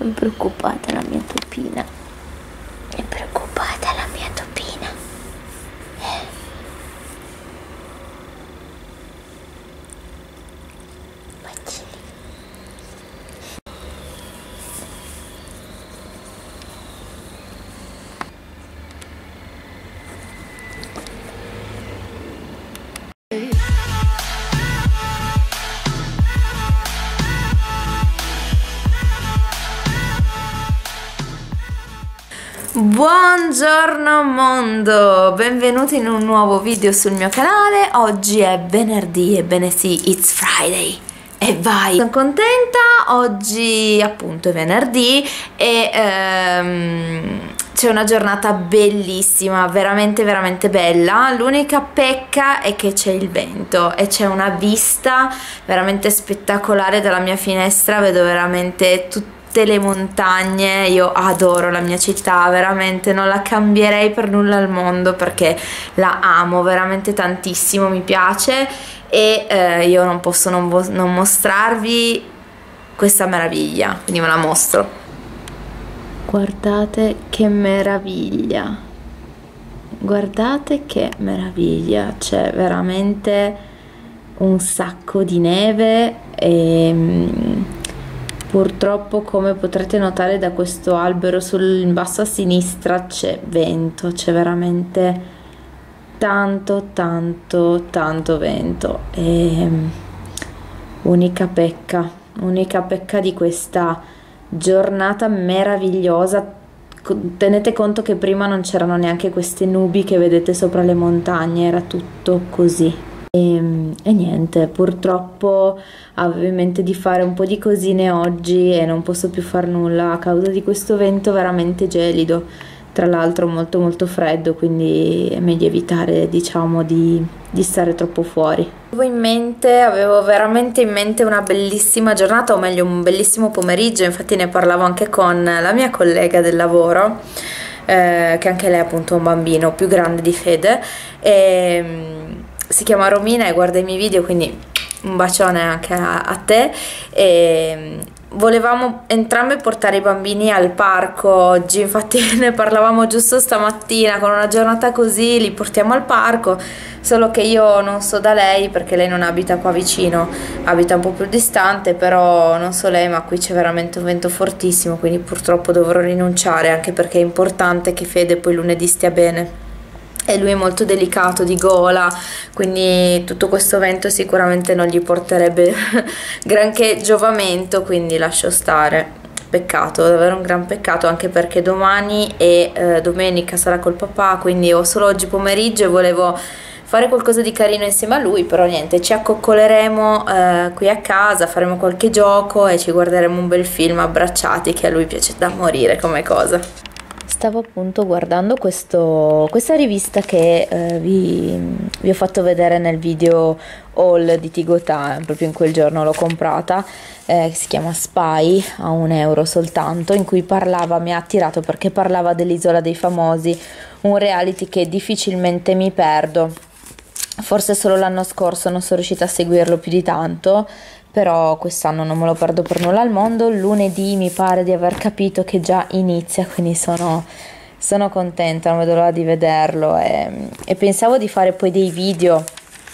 È preoccupata la mia topina. È preoccupata la mia topina. Bacini. Buongiorno mondo, benvenuti in un nuovo video sul mio canale. Oggi è venerdì, ebbene sì, it's Friday. E vai! Sono contenta, oggi appunto è venerdì e c'è una giornata bellissima, veramente veramente bella. L'unica pecca è che c'è il vento e c'è una vista veramente spettacolare dalla mia finestra, vedo veramente tutte le montagne. Io adoro la mia città, veramente non la cambierei per nulla al mondo perché la amo veramente tantissimo, mi piace e io non posso non mostrarvi questa meraviglia, quindi ve la mostro. Guardate che meraviglia, guardate che meraviglia, c'è veramente un sacco di neve e purtroppo, come potrete notare da questo albero in basso a sinistra, c'è vento, c'è veramente tanto vento e unica pecca di questa giornata meravigliosa. Tenete conto che prima non c'erano neanche queste nubi che vedete sopra le montagne, era tutto così. E niente, purtroppo avevo in mente di fare un po' di cosine oggi e non posso più far nulla a causa di questo vento veramente gelido, tra l'altro molto freddo, quindi è meglio evitare, diciamo, di stare troppo fuori. Avevo veramente in mente una bellissima giornata, o meglio un bellissimo pomeriggio. Infatti ne parlavo anche con la mia collega del lavoro, che anche lei è appunto un bambino più grande di Fede e si chiama Romina e guarda i miei video, quindi un bacione anche a te. E volevamo entrambe portare i bambini al parco oggi, infatti ne parlavamo giusto stamattina, con una giornata così li portiamo al parco, solo che io non so da lei perché lei non abita qua vicino, abita un po' più distante, però non so lei, ma qui c'è veramente un vento fortissimo, quindi purtroppo dovrò rinunciare, anche perché è importante che Fede poi lunedì stia bene. E lui è molto delicato di gola, quindi tutto questo vento sicuramente non gli porterebbe granché giovamento, quindi lascio stare. Peccato, davvero un gran peccato, anche perché domani e domenica sarà col papà, quindi ho solo oggi pomeriggio e volevo fare qualcosa di carino insieme a lui, però niente, ci accoccoleremo qui a casa, faremo qualche gioco e ci guarderemo un bel film abbracciati, che a lui piace da morire come cosa. Stavo appunto guardando questa rivista che vi ho fatto vedere nel video haul di Tigotà, proprio in quel giorno l'ho comprata, che si chiama Spy, a €1 soltanto, in cui mi ha attirato perché parlava dell'Isola dei Famosi, un reality che difficilmente mi perdo. Forse solo l'anno scorso non sono riuscita a seguirlo più di tanto, però quest'anno non me lo perdo per nulla al mondo. Lunedì mi pare di aver capito che già inizia, quindi sono contenta, non vedo l'ora di vederlo e pensavo di fare poi dei video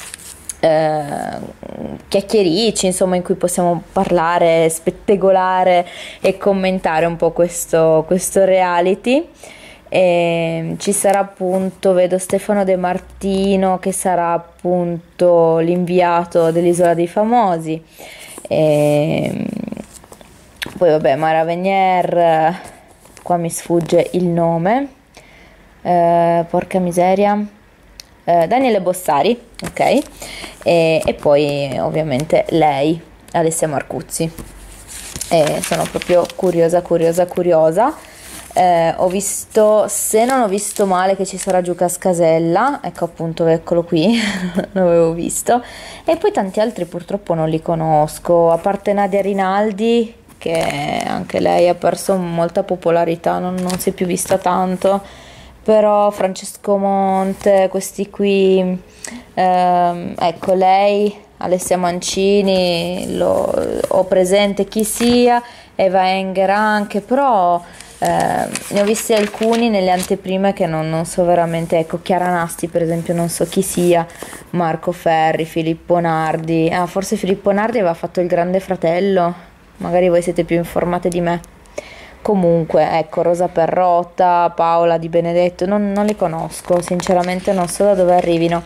chiacchiericci, insomma, in cui possiamo parlare, spettegolare e commentare un po' questo reality. E ci sarà appunto, vedo Stefano De Martino che sarà appunto l'inviato dell'Isola dei Famosi, e poi vabbè Mara Venier, qua mi sfugge il nome, porca miseria, Daniele Bossari, ok, e poi ovviamente lei, Alessia Marcuzzi, e sono proprio curiosa. Ho visto, se non ho visto male, che ci sarà Giuca Scasella, ecco appunto, eccolo qui, non l'avevo visto, e poi tanti altri purtroppo non li conosco, a parte Nadia Rinaldi, che anche lei ha perso molta popolarità, non si è più vista tanto, però Francesco Monte, questi qui, ecco lei, Alessia Mancini, ho presente chi sia, Eva Enger anche, però ne ho visti alcuni nelle anteprime che non so veramente, ecco, Chiara Nasti per esempio non so chi sia, Marco Ferri, Filippo Nardi, forse Filippo Nardi aveva fatto Il Grande Fratello, magari voi siete più informate di me. Comunque, ecco, Rosa Perrotta, Paola Di Benedetto, non le conosco, sinceramente non so da dove arrivino,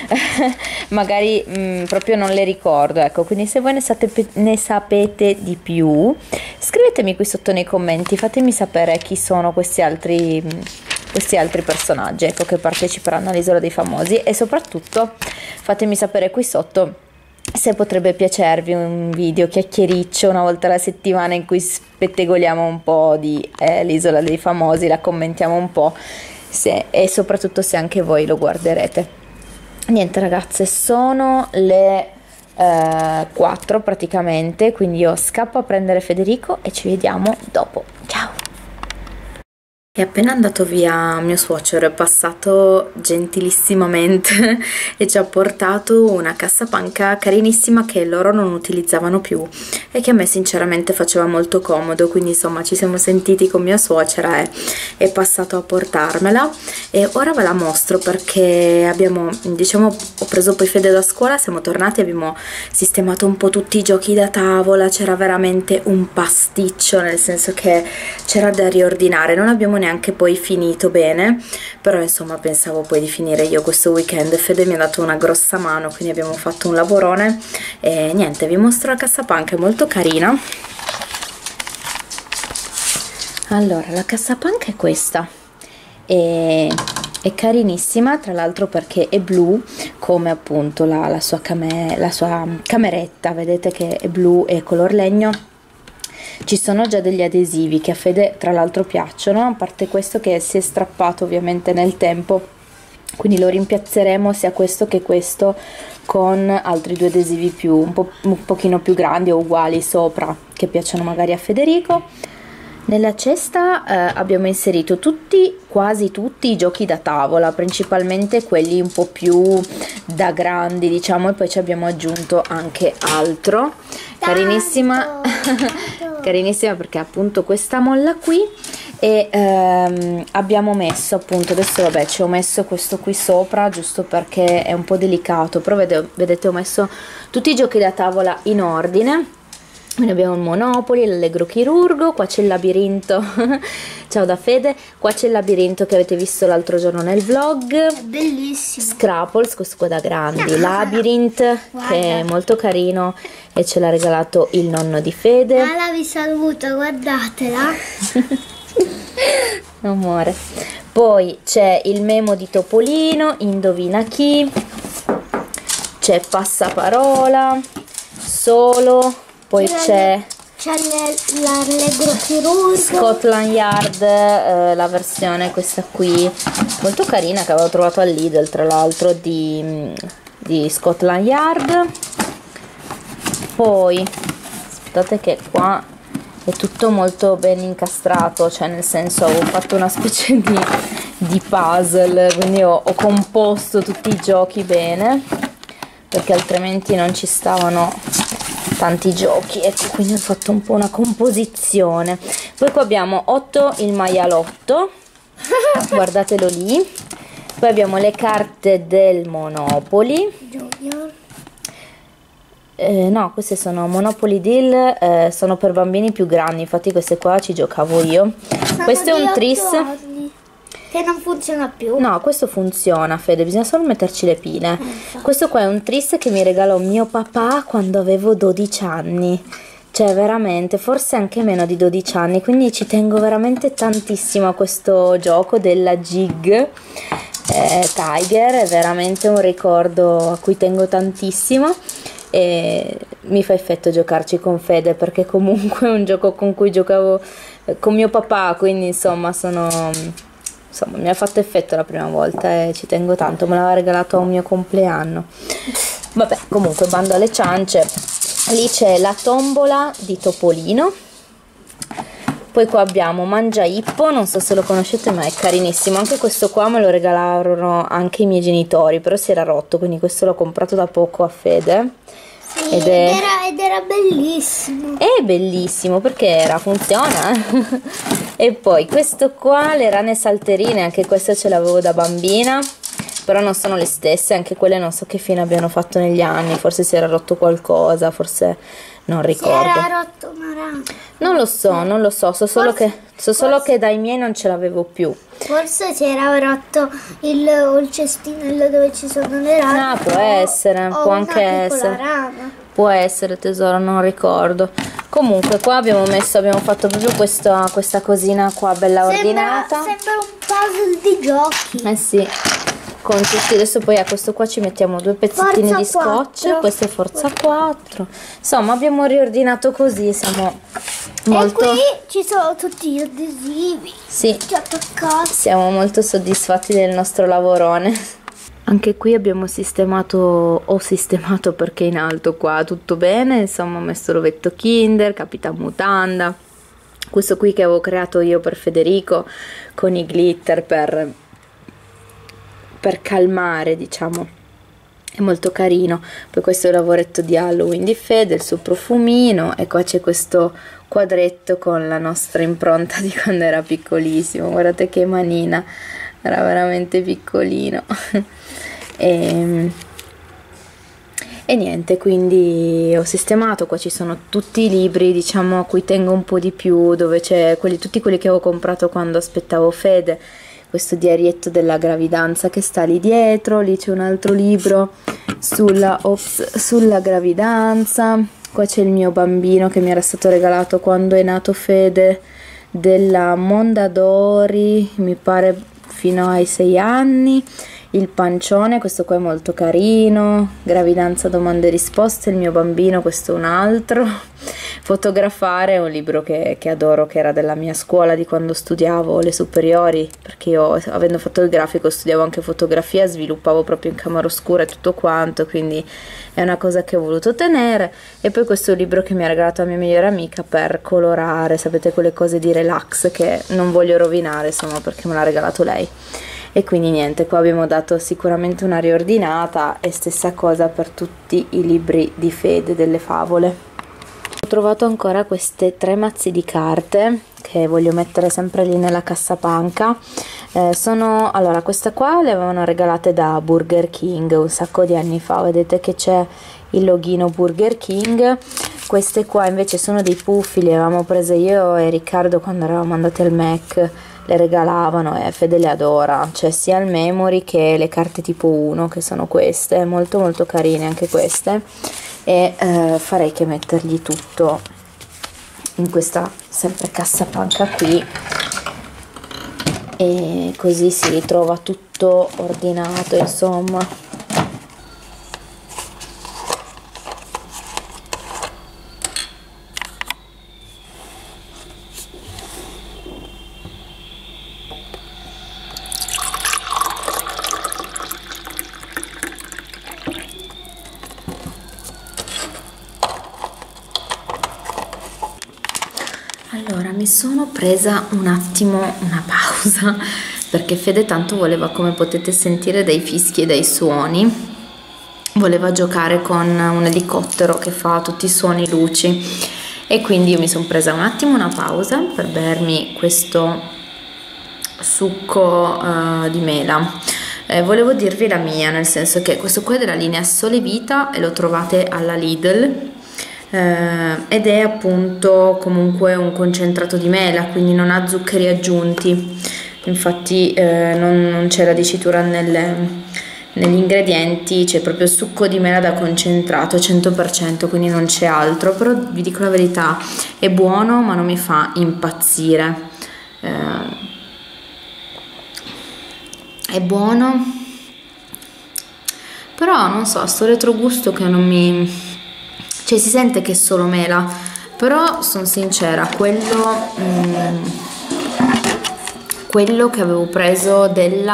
magari proprio non le ricordo, ecco, quindi se voi ne sapete di più, scrivetemi qui sotto nei commenti, fatemi sapere chi sono questi altri personaggi, ecco, che parteciperanno all'Isola dei Famosi, e soprattutto fatemi sapere qui sotto se potrebbe piacervi un video chiacchiericcio una volta alla settimana in cui spettegoliamo un po' di l'Isola dei Famosi, la commentiamo un po' e soprattutto se anche voi lo guarderete. Niente ragazze, sono le 4 praticamente, quindi io scappo a prendere Federico e ci vediamo dopo. Ciao! È appena andato via mio suocero, è passato gentilissimamente e ci ha portato una cassapanca carinissima che loro non utilizzavano più e che a me sinceramente faceva molto comodo, quindi insomma ci siamo sentiti con mia suocera e è passato a portarmela, e ora ve la mostro perché abbiamo, diciamo, ho preso poi Fede da scuola, siamo tornati, abbiamo sistemato un po' tutti i giochi da tavola, c'era veramente un pasticcio, nel senso che c'era da riordinare, non abbiamo neanche poi finito bene, però insomma pensavo poi di finire io questo weekend. Fede mi ha dato una grossa mano, quindi abbiamo fatto un lavorone e niente, vi mostro la cassapanca, è molto carina. Allora, la cassapanca è questa, è carinissima, tra l'altro perché è blu, come appunto la sua cameretta, vedete che è blu e color legno. Ci sono già degli adesivi che a Fede tra l'altro piacciono, a parte questo che si è strappato ovviamente nel tempo, quindi lo rimpiazzeremo sia questo che questo con altri 2 adesivi un pochino più grandi o uguali sopra, che piacciono magari a Federico. Nella cesta abbiamo inserito quasi tutti i giochi da tavola, principalmente quelli un po' più da grandi, diciamo, e poi ci abbiamo aggiunto anche altro. Carinissima, carinissima perché appunto questa molla qui, e abbiamo messo appunto, adesso vabbè ci ho messo questo qui sopra giusto perché è un po' delicato, però vedete ho messo tutti i giochi da tavola in ordine. Quindi abbiamo il Monopoli, l'Allegro Chirurgo, qua c'è il labirinto, ciao da Fede, qua c'è il labirinto che avete visto l'altro giorno nel vlog, bellissimo, Scraples, questo qua da grandi, Labyrinth, che è molto carino e ce l'ha regalato il nonno di Fede. Ala vi saluto, guardatela. Amore. Poi c'è il memo di Topolino, Indovina chi, c'è Passaparola, Solo, poi c'è l'Allegro Chirurgo, Scotland Yard, la versione questa qui molto carina che avevo trovato al Lidl tra l'altro di Scotland Yard. Poi aspettate che qua è tutto molto ben incastrato, cioè nel senso avevo fatto una specie di puzzle, quindi ho composto tutti i giochi bene perché altrimenti non ci stavano tanti giochi, ecco, quindi ho fatto un po' una composizione. Poi qua abbiamo 8 il maialotto, guardatelo lì. Poi abbiamo le carte del Monopoli, no, queste sono Monopoly Deal, sono per bambini più grandi, infatti queste qua ci giocavo io. Questo è un tris che non funziona più. No, questo funziona, Fede, bisogna solo metterci le pile. Questo qua è un tris che mi regalò mio papà quando avevo 12 anni, cioè veramente, forse anche meno di 12 anni, quindi ci tengo veramente tantissimo a questo gioco della Jig Tiger, è veramente un ricordo a cui tengo tantissimo e mi fa effetto giocarci con Fede perché comunque è un gioco con cui giocavo con mio papà, quindi insomma mi ha fatto effetto la prima volta e ci tengo tanto, me l'aveva regalato a un mio compleanno. Vabbè, comunque bando alle ciance. Lì c'è la tombola di Topolino, Poi qua abbiamo Mangia Ippo, non so se lo conoscete ma è carinissimo, anche questo qua me lo regalarono anche i miei genitori, però si era rotto, quindi questo l'ho comprato da poco a Fede. Sì, ed era bellissimo. È bellissimo perché funziona. E poi questo qua, le rane salterine, anche questo ce l'avevo da bambina, però non sono le stesse, anche quelle non so che fine abbiano fatto negli anni, forse si era rotto qualcosa, forse non ricordo. Si era rotto una rana. Non lo so, so solo che dai miei non ce l'avevo più. Forse si era rotto il cestinello dove ci sono le rane. Ah, può essere, può anche essere. Rana. Può essere, tesoro, non ricordo. Comunque qua abbiamo fatto proprio questa cosina qua bella ordinata. Sembra un puzzle di giochi. Eh sì. Con tutti, adesso poi a questo qua ci mettiamo 2 pezzettini Forza di scotch, 4. questo è Forza 4. Insomma, abbiamo riordinato così, siamo molto... E qui ci sono tutti gli adesivi. Sì, Attaccati. siamo molto soddisfatti del nostro lavorone. Anche qui abbiamo sistemato perché in alto qua tutto bene, insomma ho messo l'ovetto Kinder, Capitan Mutanda, questo qui che avevo creato io per Federico con i glitter per calmare, diciamo, è molto carino. Poi questo è il lavoretto di Halloween di Fede, il suo profumino, e qua c'è questo quadretto con la nostra impronta di quando era piccolissimo, guardate che manina, era veramente piccolino. E niente, quindi ho sistemato, qua ci sono tutti i libri, diciamo, a cui tengo un po' di più, dove c'è tutti quelli che avevo comprato quando aspettavo Fede, questo diarietto della gravidanza che sta lì dietro, lì c'è un altro libro sulla gravidanza, qua c'è il mio bambino che mi era stato regalato quando è nato Fede, della Mondadori, mi pare fino ai 6 anni, il pancione, questo qua è molto carino, gravidanza, domande e risposte, il mio bambino, questo è un altro, fotografare, un libro che adoro, che era della mia scuola di quando studiavo le superiori, perché io, avendo fatto il grafico, studiavo anche fotografia, sviluppavo proprio in camera oscura e tutto quanto, quindi è una cosa che ho voluto tenere. E poi questo è un libro che mi ha regalato la mia migliore amica per colorare, sapete, quelle cose di relax che non voglio rovinare, insomma, perché me l'ha regalato lei. E quindi niente, qua abbiamo dato sicuramente una riordinata, e stessa cosa per tutti i libri di Fede delle favole. Ho trovato ancora queste 3 mazzi di carte che voglio mettere sempre lì nella cassapanca. Allora, queste qua le avevano regalate da Burger King un sacco di anni fa, vedete che c'è il loghino Burger King. Queste qua invece sono dei puffi, li avevamo prese io e Riccardo quando eravamo andati al Mac, le regalavano e Fede le adora, cioè sia il memory che le carte tipo 1, che sono queste, molto molto carine anche queste. E farei che mettergli tutto in questa sempre cassapanca qui, e così si ritrova tutto ordinato, insomma. Allora, mi sono presa un attimo una pausa perché Fede tanto voleva, come potete sentire dai fischi e dai suoni, voleva giocare con un elicottero che fa tutti i suoni, luci, e quindi io mi sono presa un attimo una pausa per bermi questo succo di mela. Volevo dirvi la mia, nel senso che questo qua è della linea Sole Vita e lo trovate alla Lidl. Ed è appunto comunque un concentrato di mela, quindi non ha zuccheri aggiunti, infatti non c'è la dicitura negli ingredienti, c'è proprio succo di mela da concentrato 100%, quindi non c'è altro. Però vi dico la verità, è buono ma non mi fa impazzire, è buono, però non so, sto retrogusto che non mi... cioè si sente che è solo mela, però sono sincera, quello che avevo preso ve li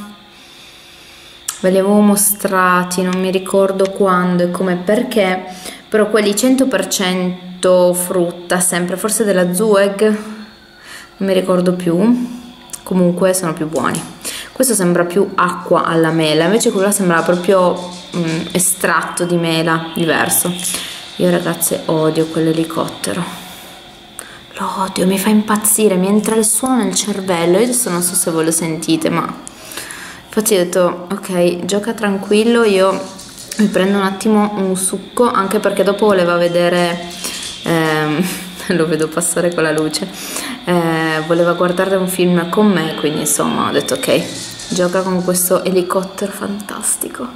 avevo mostrati, non mi ricordo quando e come, perché, però quelli 100% frutta, sempre, forse della Zueg, non mi ricordo più, comunque sono più buoni. Questo sembra più acqua alla mela, invece quello sembra proprio estratto di mela, diverso. Io ragazze odio quell'elicottero, lo odio, mi fa impazzire, mi entra il suono nel cervello. Io adesso non so se voi lo sentite, ma infatti ho detto ok, gioca tranquillo, io mi prendo un attimo un succo, anche perché dopo voleva vedere lo vedo passare con la luce, voleva guardare un film con me, quindi insomma ho detto ok, gioca con questo elicottero fantastico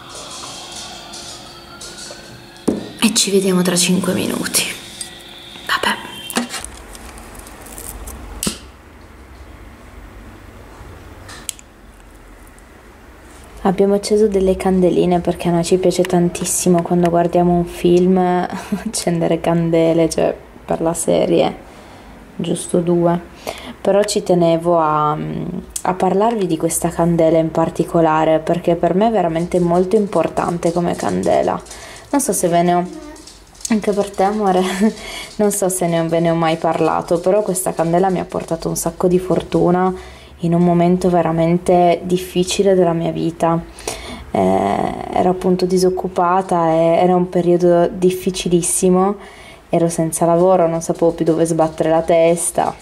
e ci vediamo tra 5 minuti. Vabbè. Abbiamo acceso delle candeline perché a noi ci piace tantissimo quando guardiamo un film accendere candele, cioè per la serie, giusto 2. Però ci tenevo a parlarvi di questa candela in particolare perché per me è veramente molto importante come candela. Non so se ve ne ho, anche per te amore, non so se ve ne ho mai parlato, però questa candela mi ha portato un sacco di fortuna in un momento veramente difficile della mia vita. Ero appunto disoccupata e era un periodo difficilissimo, ero senza lavoro, non sapevo più dove sbattere la testa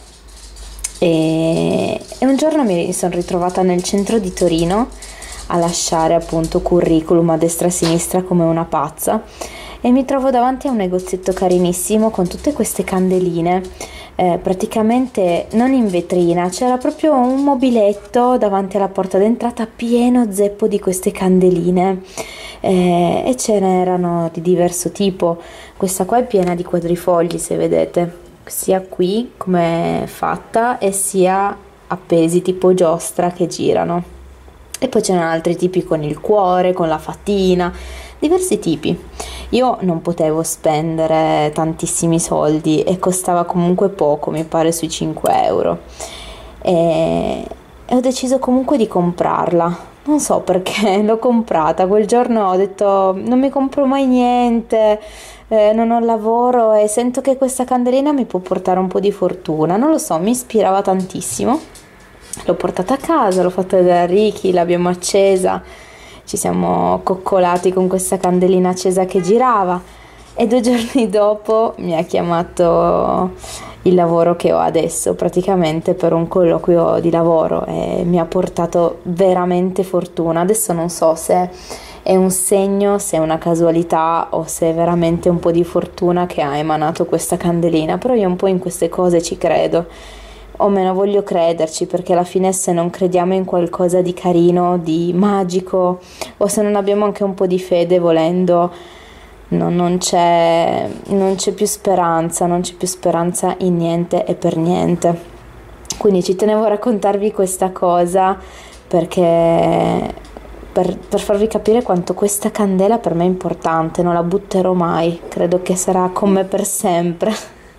e un giorno mi sono ritrovata nel centro di Torino a lasciare appunto curriculum a destra e a sinistra come una pazza e mi trovo davanti a un negozietto carinissimo con tutte queste candeline, praticamente non in vetrina, c'era proprio un mobiletto davanti alla porta d'entrata pieno zeppo di queste candeline, e ce n'erano di diverso tipo. Questa qua è piena di quadrifogli, se vedete, sia qui come è fatta e sia appesi tipo giostra che girano. E poi ce n'erano altri tipi con il cuore, con la fatina, diversi tipi. Io non potevo spendere tantissimi soldi e costava comunque poco, mi pare sui 5 euro. E ho deciso comunque di comprarla. Non so perché l'ho comprata. Quel giorno ho detto non mi compro mai niente, non ho lavoro e sento che questa candelina mi può portare un po' di fortuna. Non lo so, mi ispirava tantissimo. L'ho portata a casa, l'ho fatta vedere a Ricky, l'abbiamo accesa, ci siamo coccolati con questa candelina accesa che girava e 2 giorni dopo mi ha chiamato il lavoro che ho adesso praticamente per un colloquio di lavoro e mi ha portato veramente fortuna. Adesso non so se è un segno, se è una casualità o se è veramente un po' di fortuna che ha emanato questa candelina, però io un po' in queste cose ci credo. O meno voglio crederci, perché alla fine se non crediamo in qualcosa di carino, di magico, o se non abbiamo anche un po' di fede volendo, non c'è più speranza, non c'è più speranza in niente e per niente. Quindi ci tenevo a raccontarvi questa cosa perché per farvi capire quanto questa candela per me è importante, non la butterò mai, credo che sarà con me per sempre.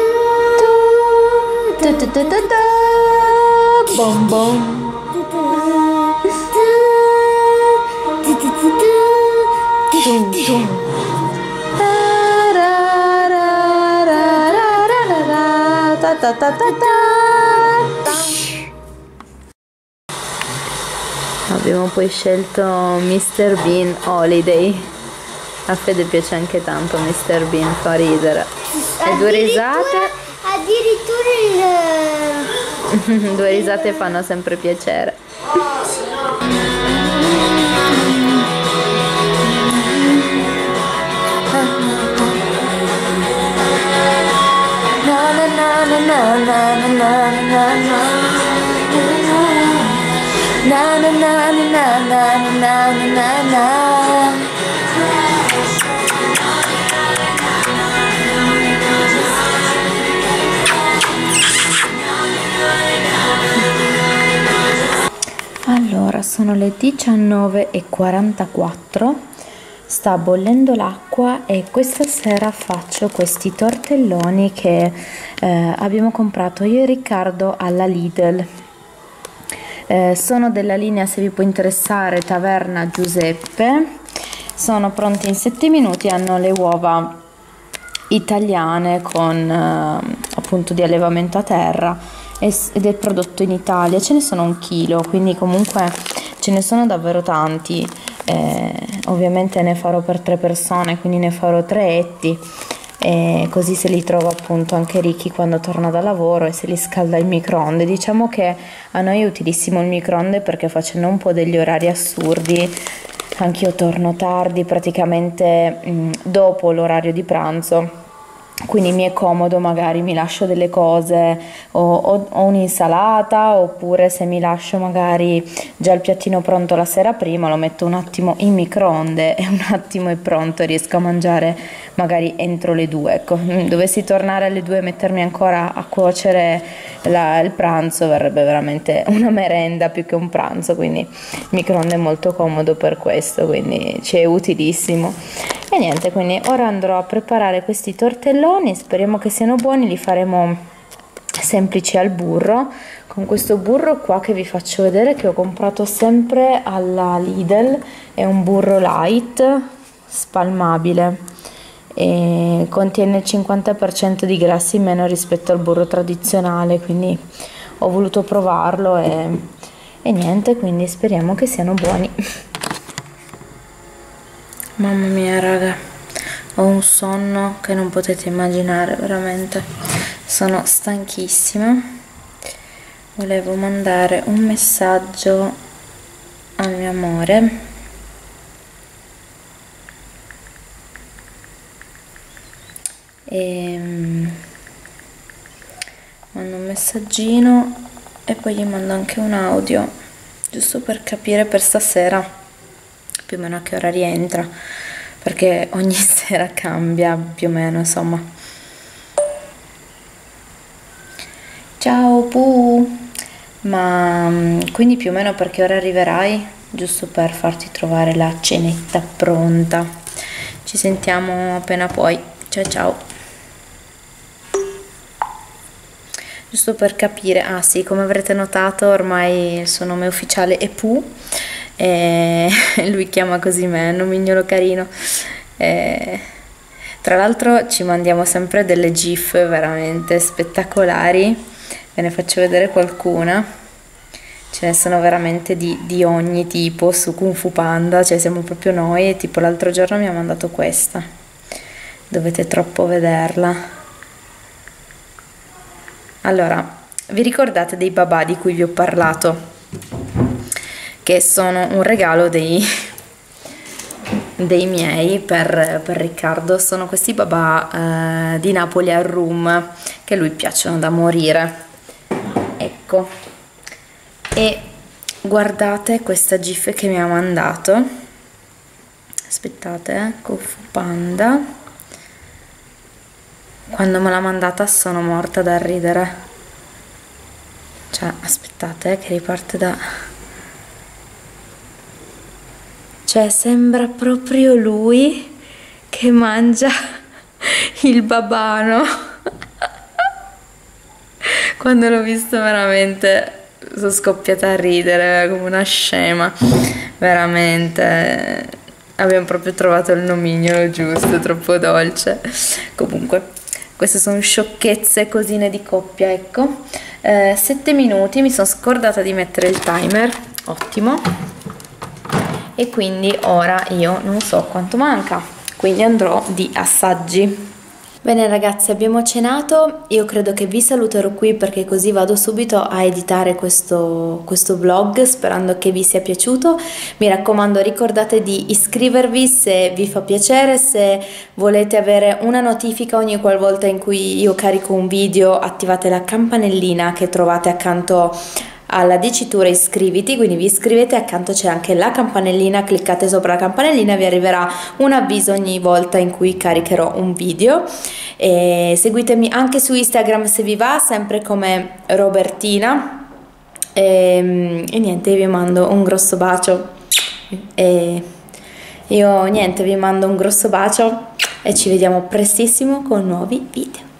Bom bom. Tum tum. Ta ta ta ta ta. Abbiamo poi scelto Mr. Bean Holiday. A Fede piace anche tanto Mr. Bean, fa ridere. E 2 risate. Addirittura 2 risate fanno sempre piacere. Allora, sono le 19:44, sta bollendo l'acqua e questa sera faccio questi tortelloni che abbiamo comprato io e Riccardo alla Lidl. Sono della linea, se vi può interessare, Taverna Giuseppe. Sono pronti in 7 minuti, hanno le uova italiane con appunto di allevamento a terra ed è prodotto in Italia. Ce ne sono 1 chilo, quindi comunque ce ne sono davvero tanti. Ovviamente ne farò per 3 persone, quindi ne farò 3 etti, così se li trovo appunto anche ricchi quando torno da lavoro e se li scalda il microonde. Diciamo che a noi è utilissimo il microonde perché facendo un po' degli orari assurdi, anch'io torno tardi, praticamente dopo l'orario di pranzo, quindi mi è comodo, magari mi lascio delle cose o un'insalata, oppure se mi lascio magari già il piattino pronto la sera prima, lo metto un attimo in microonde e un attimo è pronto, riesco a mangiare magari entro le 2. Ecco, dovessi tornare alle 2 e mettermi ancora a cuocere il pranzo, verrebbe veramente una merenda più che un pranzo, quindi il microonde è molto comodo per questo, quindi ci è utilissimo. E niente, quindi ora andrò a preparare questi tortelloni, speriamo che siano buoni, li faremo semplici al burro, con questo burro qua che vi faccio vedere, che ho comprato sempre alla Lidl. È un burro light spalmabile e contiene il 50% di grassi in meno rispetto al burro tradizionale, quindi ho voluto provarlo e niente, quindi speriamo che siano buoni. Mamma mia raga, ho un sonno che non potete immaginare, veramente sono stanchissima. Volevo mandare un messaggio al mio amore e mando un messaggino e poi gli mando anche un audio, giusto per capire per stasera più o meno a che ora rientra, perché ogni sera cambia più o meno, insomma. Ciao Pu, ma quindi più o meno per che ora arriverai? Giusto per farti trovare la cenetta pronta. Ci sentiamo appena puoi. Ciao ciao. Giusto per capire, ah sì, come avrete notato ormai il suo nome ufficiale è Pu, e lui chiama così me, nomignolo carino. Tra l'altro ci mandiamo sempre delle gif veramente spettacolari, ve ne faccio vedere qualcuna, ce ne sono veramente di ogni tipo su Kung Fu Panda, cioè siamo proprio noi, tipo l'altro giorno mi ha mandato questa, dovete troppo vederla. Allora, vi ricordate dei babà di cui vi ho parlato? Che sono un regalo dei miei per Riccardo. Sono questi babà di Napoli al Room, che a lui piacciono da morire. Ecco, e guardate questa gif che mi ha mandato. Aspettate, Kung Fu Panda. Quando me l'ha mandata sono morta da ridere. Cioè, aspettate che riparte da... Cioè, sembra proprio lui che mangia il babano. Quando l'ho visto veramente sono scoppiata a ridere come una scema. Veramente abbiamo proprio trovato il nomignolo giusto, troppo dolce. Comunque, queste sono sciocchezze, cosine di coppia, ecco. 7 minuti, mi sono scordata di mettere il timer, ottimo. E quindi ora io non so quanto manca, quindi andrò di assaggi. Bene ragazzi, abbiamo cenato, io credo che vi saluterò qui perché così vado subito a editare questo vlog, sperando che vi sia piaciuto. Mi raccomando, ricordate di iscrivervi se vi fa piacere, se volete avere una notifica ogni qualvolta in cui io carico un video, attivate la campanellina che trovate accanto alla dicitura iscriviti, quindi vi iscrivete, accanto c'è anche la campanellina, cliccate sopra la campanellina, vi arriverà un avviso ogni volta in cui caricherò un video. E seguitemi anche su Instagram se vi va, sempre come Robertina, e niente, vi mando un grosso bacio e io niente, vi mando un grosso bacio e ci vediamo prestissimo con nuovi video.